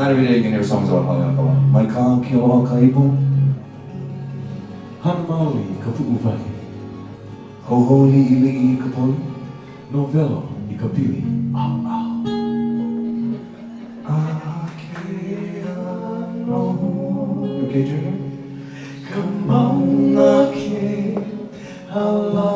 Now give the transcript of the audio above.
Not every day you can hear songs about Haleakala. Mai ka ke o kaipo. Hanohano I ka pu'uwahi. Hoholi ili I ka poli. Novelo I ka pili. Au au. You okay, Junior? Ka mauna ke hala